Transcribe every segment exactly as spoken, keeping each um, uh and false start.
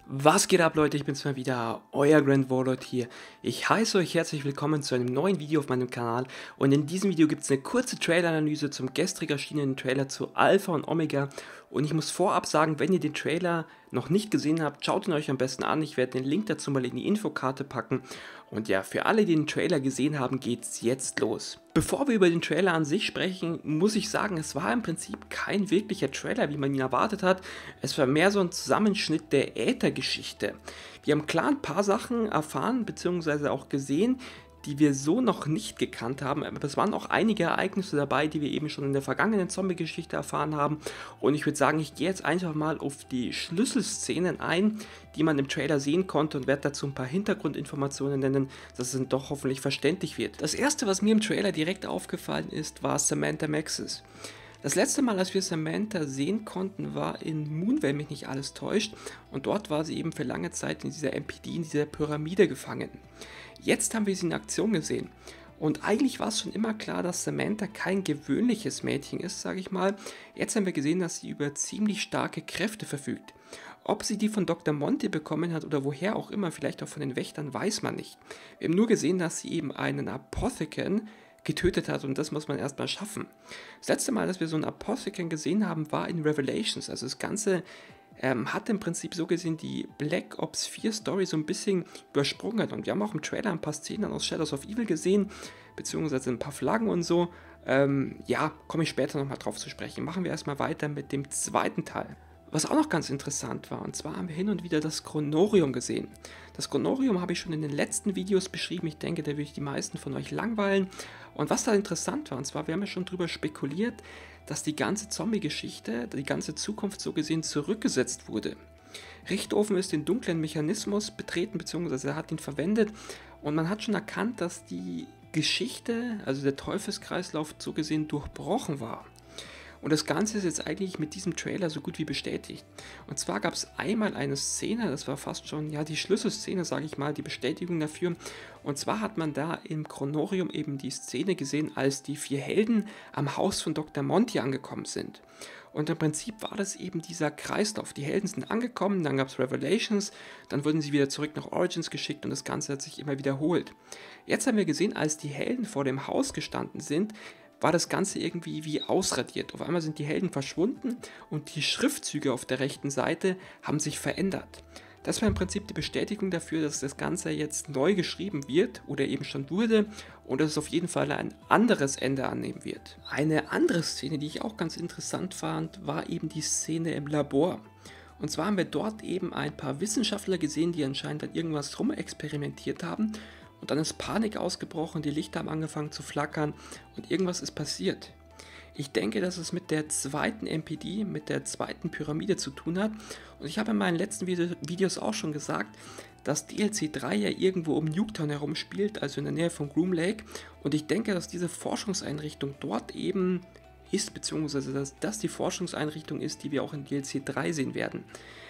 Was geht ab, Leute? Ich bin's mal wieder, euer Grand Warlord hier. Ich heiße euch herzlich willkommen zu einem neuen Video auf meinem Kanal und in diesem Video gibt es eine kurze Trailer-Analyse zum gestrig erschienenen Trailer zu Alpha und Omega und ich muss vorab sagen, wenn ihr den Trailer noch nicht gesehen habt, schaut ihn euch am besten an. Ich werde den Link dazu mal in die Infokarte packen und ja, für alle, die den Trailer gesehen haben, geht's jetzt los. Bevor wir über den Trailer an sich sprechen, muss ich sagen, es war im Prinzip kein wirklicher Trailer, wie man ihn erwartet hat. Es war mehr so ein Zusammenschnitt der Äther-Geschichte. Wir haben klar ein paar Sachen erfahren bzw. auch gesehen, die wir so noch nicht gekannt haben, aber es waren auch einige Ereignisse dabei, die wir eben schon in der vergangenen Zombie-Geschichte erfahren haben und ich würde sagen, ich gehe jetzt einfach mal auf die Schlüsselszenen ein, die man im Trailer sehen konnte und werde dazu ein paar Hintergrundinformationen nennen, dass es dann doch hoffentlich verständlich wird. Das erste, was mir im Trailer direkt aufgefallen ist, war Samantha Maxis. Das letzte Mal, als wir Samantha sehen konnten, war in Moon, wenn mich nicht alles täuscht, und dort war sie eben für lange Zeit in dieser M P D, in dieser Pyramide gefangen. Jetzt haben wir sie in Aktion gesehen und eigentlich war es schon immer klar, dass Samantha kein gewöhnliches Mädchen ist, sage ich mal. Jetzt haben wir gesehen, dass sie über ziemlich starke Kräfte verfügt. Ob sie die von Doktor Monty bekommen hat oder woher auch immer, vielleicht auch von den Wächtern, weiß man nicht. Wir haben nur gesehen, dass sie eben einen Apotheken getötet hat und das muss man erstmal schaffen. Das letzte Mal, dass wir so einen Apotheken gesehen haben, war in Revelations, also das Ganze ähm, hat im Prinzip so gesehen die Black Ops vier Story so ein bisschen übersprungen und wir haben auch im Trailer ein paar Szenen aus Shadows of Evil gesehen, beziehungsweise ein paar Flaggen und so. Ähm, ja, komme ich später nochmal drauf zu sprechen. Machen wir erstmal weiter mit dem zweiten Teil. Was auch noch ganz interessant war, und zwar haben wir hin und wieder das Chronorium gesehen. Das Chronorium habe ich schon in den letzten Videos beschrieben, ich denke, da würde ich die meisten von euch langweilen. Und was da interessant war, und zwar, wir haben ja schon drüber spekuliert, dass die ganze Zombie-Geschichte, die ganze Zukunft so gesehen zurückgesetzt wurde. Richtofen ist den dunklen Mechanismus betreten, beziehungsweise er hat ihn verwendet, und man hat schon erkannt, dass die Geschichte, also der Teufelskreislauf so gesehen durchbrochen war. Und das Ganze ist jetzt eigentlich mit diesem Trailer so gut wie bestätigt. Und zwar gab es einmal eine Szene, das war fast schon, ja, die Schlüsselszene, sage ich mal, die Bestätigung dafür. Und zwar hat man da im Chronorium eben die Szene gesehen, als die vier Helden am Haus von Doktor Monty angekommen sind. Und im Prinzip war das eben dieser Kreislauf. Die Helden sind angekommen, dann gab es Revelations, dann wurden sie wieder zurück nach Origins geschickt und das Ganze hat sich immer wiederholt. Jetzt haben wir gesehen, als die Helden vor dem Haus gestanden sind, war das Ganze irgendwie wie ausradiert. Auf einmal sind die Helden verschwunden und die Schriftzüge auf der rechten Seite haben sich verändert. Das war im Prinzip die Bestätigung dafür, dass das Ganze jetzt neu geschrieben wird oder eben schon wurde und dass es auf jeden Fall ein anderes Ende annehmen wird. Eine andere Szene, die ich auch ganz interessant fand, war eben die Szene im Labor. Und zwar haben wir dort eben ein paar Wissenschaftler gesehen, die anscheinend an irgendwas rumexperimentiert haben. Und dann ist Panik ausgebrochen, die Lichter haben angefangen zu flackern und irgendwas ist passiert. Ich denke, dass es mit der zweiten M P D, mit der zweiten Pyramide zu tun hat. Und ich habe in meinen letzten Videos auch schon gesagt, dass D L C drei ja irgendwo um Nuketown herum spielt, also in der Nähe von Groom Lake. Und ich denke, dass diese Forschungseinrichtung dort eben ist, beziehungsweise dass das die Forschungseinrichtung ist, die wir auch in D L C drei sehen werden.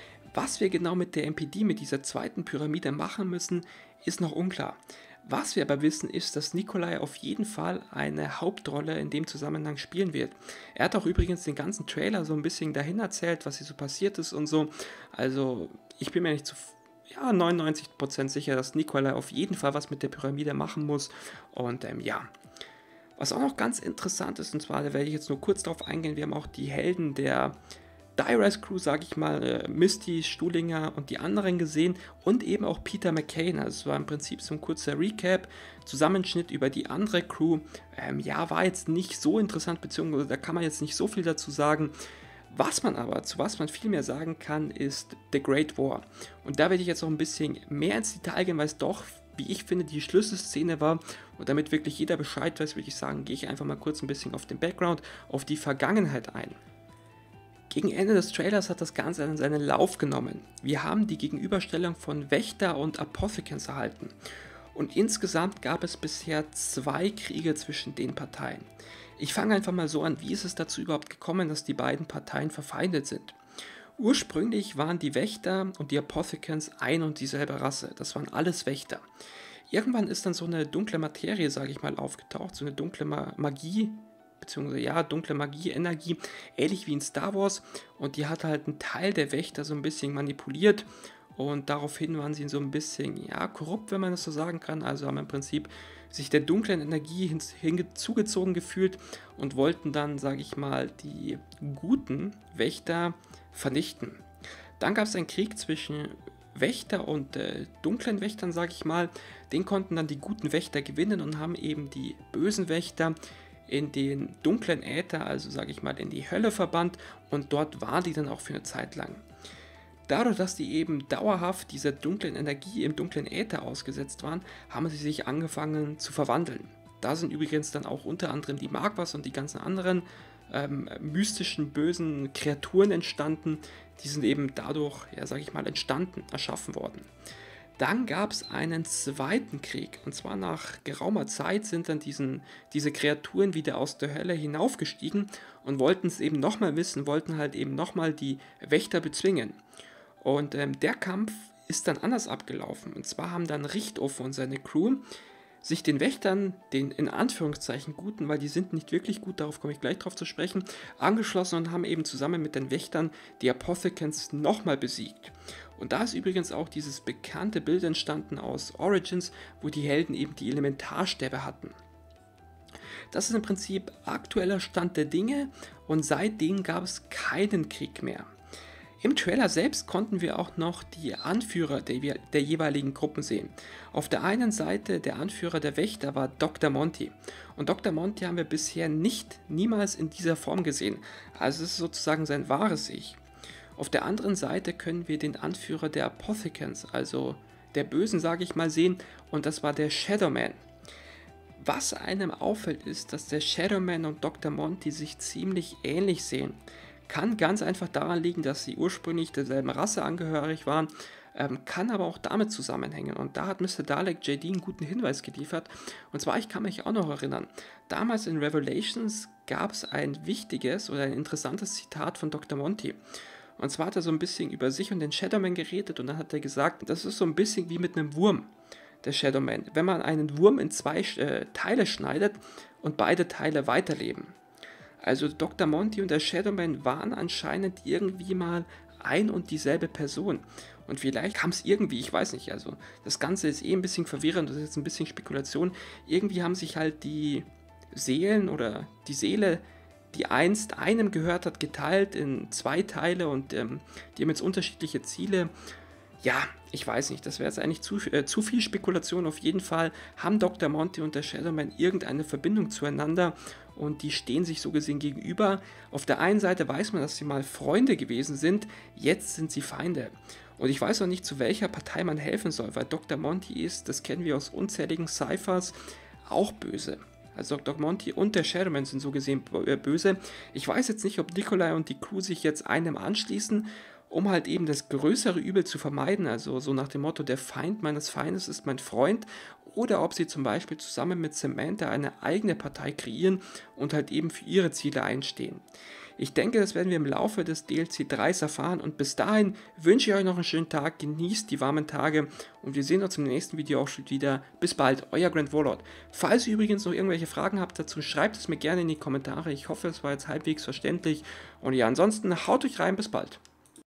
Was wir genau mit der M P D, mit dieser zweiten Pyramide machen müssen, ist noch unklar. Was wir aber wissen, ist, dass Nikolai auf jeden Fall eine Hauptrolle in dem Zusammenhang spielen wird. Er hat auch übrigens den ganzen Trailer so ein bisschen dahin erzählt, was hier so passiert ist und so. Also ich bin mir nicht zu ja, neunundneunzig Prozent sicher, dass Nikolai auf jeden Fall was mit der Pyramide machen muss. Und ähm, ja, was auch noch ganz interessant ist, und zwar, da werde ich jetzt nur kurz drauf eingehen, wir haben auch die Helden der Di-Res Crew, sage ich mal, äh, Misty, Stuhlinger und die anderen gesehen und eben auch Peter McCain. Also es war im Prinzip so ein kurzer Recap, Zusammenschnitt über die andere Crew. Ähm, ja, war jetzt nicht so interessant, beziehungsweise da kann man jetzt nicht so viel dazu sagen. Was man aber, zu was man viel mehr sagen kann, ist The Great War. Und da werde ich jetzt noch ein bisschen mehr ins Detail gehen, weil es doch, wie ich finde, die Schlüsselszene war. Und damit wirklich jeder Bescheid weiß, würde ich sagen, gehe ich einfach mal kurz ein bisschen auf den Background, auf die Vergangenheit ein. Gegen Ende des Trailers hat das Ganze dann seinen Lauf genommen. Wir haben die Gegenüberstellung von Wächter und Apothekens erhalten. Und insgesamt gab es bisher zwei Kriege zwischen den Parteien. Ich fange einfach mal so an, wie ist es dazu überhaupt gekommen, dass die beiden Parteien verfeindet sind. Ursprünglich waren die Wächter und die Apothekens ein und dieselbe Rasse. Das waren alles Wächter. Irgendwann ist dann so eine dunkle Materie, sage ich mal, aufgetaucht, so eine dunkle Magie, beziehungsweise ja, dunkle Magie, Energie, ähnlich wie in Star Wars, und die hat halt einen Teil der Wächter so ein bisschen manipuliert und daraufhin waren sie so ein bisschen, ja, korrupt, wenn man das so sagen kann. Also haben im Prinzip sich der dunklen Energie hin, hinzugezogen gefühlt und wollten dann, sage ich mal, die guten Wächter vernichten. Dann gab es einen Krieg zwischen Wächter und äh, dunklen Wächtern, sage ich mal. Den konnten dann die guten Wächter gewinnen und haben eben die bösen Wächter in den dunklen Äther, also sage ich mal in die Hölle verbannt, und dort waren die dann auch für eine Zeit lang. Dadurch, dass die eben dauerhaft dieser dunklen Energie im dunklen Äther ausgesetzt waren, haben sie sich angefangen zu verwandeln. Da sind übrigens dann auch unter anderem die Magwas und die ganzen anderen ähm, mystischen, bösen Kreaturen entstanden. Die sind eben dadurch, ja, sage ich mal, entstanden, erschaffen worden. Dann gab es einen zweiten Krieg, und zwar nach geraumer Zeit sind dann diesen, diese Kreaturen wieder aus der Hölle hinaufgestiegen und wollten es eben nochmal wissen, wollten halt eben nochmal die Wächter bezwingen. Und ähm, der Kampf ist dann anders abgelaufen, und zwar haben dann Richtofer und seine Crew sich den Wächtern, den in Anführungszeichen Guten, weil die sind nicht wirklich gut, darauf komme ich gleich drauf zu sprechen, angeschlossen und haben eben zusammen mit den Wächtern die Apothicans nochmal besiegt. Und da ist übrigens auch dieses bekannte Bild entstanden aus Origins, wo die Helden eben die Elementarstäbe hatten. Das ist im Prinzip aktueller Stand der Dinge, und seitdem gab es keinen Krieg mehr. Im Trailer selbst konnten wir auch noch die Anführer der, der jeweiligen Gruppen sehen. Auf der einen Seite der Anführer der Wächter war Doktor Monty. Und Doktor Monty haben wir bisher nicht, niemals in dieser Form gesehen. Also es ist sozusagen sein wahres Ich. Auf der anderen Seite können wir den Anführer der Apothicans, also der Bösen, sage ich mal, sehen. Und das war der Shadowman. Was einem auffällt, ist, dass der Shadowman und Doktor Monty sich ziemlich ähnlich sehen. Kann ganz einfach daran liegen, dass sie ursprünglich derselben Rasse angehörig waren, ähm, kann aber auch damit zusammenhängen. Und da hat Mister Dalek J D einen guten Hinweis geliefert. Und zwar, ich kann mich auch noch erinnern, damals in Revelations gab es ein wichtiges oder ein interessantes Zitat von Doktor Monty. Und zwar hat er so ein bisschen über sich und den Shadowman geredet, und dann hat er gesagt, das ist so ein bisschen wie mit einem Wurm, der Shadowman. Wenn man einen Wurm in zwei äh, Teile schneidet und beide Teile weiterleben. Also Doktor Monty und der Shadowman waren anscheinend irgendwie mal ein und dieselbe Person. Und vielleicht kam es irgendwie, ich weiß nicht, also das Ganze ist eh ein bisschen verwirrend, das ist jetzt ein bisschen Spekulation. Irgendwie haben sich halt die Seelen oder die Seele, die einst einem gehört hat, geteilt in zwei Teile, und ähm, die haben jetzt unterschiedliche Ziele. Ja, ich weiß nicht, das wäre jetzt eigentlich zu, äh, zu viel Spekulation. Auf jeden Fall haben Doktor Monty und der Shadowman irgendeine Verbindung zueinander, und die stehen sich so gesehen gegenüber. Auf der einen Seite weiß man, dass sie mal Freunde gewesen sind, jetzt sind sie Feinde. Und ich weiß auch nicht, zu welcher Partei man helfen soll, weil Doktor Monty ist, das kennen wir aus unzähligen Cyphers, auch böse. Also Doktor Monty und der Shadowman sind so gesehen böse. Ich weiß jetzt nicht, ob Nikolai und die Crew sich jetzt einem anschließen, um halt eben das größere Übel zu vermeiden, also so nach dem Motto, der Feind meines Feindes ist mein Freund, oder ob sie zum Beispiel zusammen mit Samantha eine eigene Partei kreieren und halt eben für ihre Ziele einstehen. Ich denke, das werden wir im Laufe des D L C drei erfahren, und bis dahin wünsche ich euch noch einen schönen Tag, genießt die warmen Tage, und wir sehen uns im nächsten Video auch schon wieder. Bis bald, euer Grand Warlord. Falls ihr übrigens noch irgendwelche Fragen habt dazu, schreibt es mir gerne in die Kommentare. Ich hoffe, es war jetzt halbwegs verständlich, und ja, ansonsten haut euch rein, bis bald.